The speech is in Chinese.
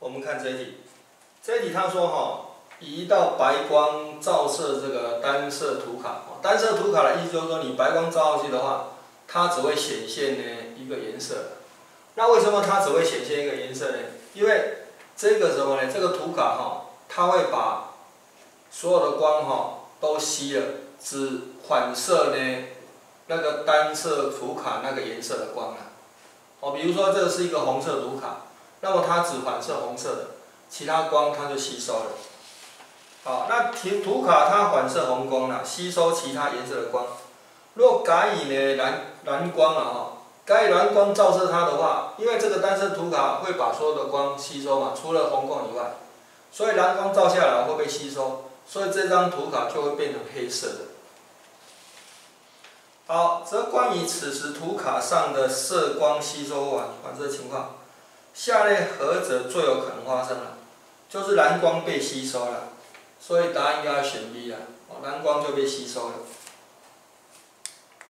我们看这一题，这一题他说以一道白光照射这个单色图卡，单色图卡的意思就是说，你白光照上去的话，它只会显现呢一个颜色。那为什么它只会显现一个颜色呢？因为这个什么呢？这个图卡它会把所有的光都吸了，只反射呢那个单色图卡那个颜色的光比如说这个是一个红色图卡，那么它只反射红色的，其他光它就吸收了。好，那图卡它反射红光吸收其他颜色的光。若改以呢蓝光改以蓝光照射它的话，因为这个单色图卡会把所有的光吸收嘛，除了红光以外，所以蓝光照下来会被吸收，所以这张图卡就会变成黑色的。好，则关于此时图卡上的色光吸收反射情况，下列何者最有可能发生了？就是蓝光被吸收了，所以答案应该要选 B 了。蓝光就被吸收了。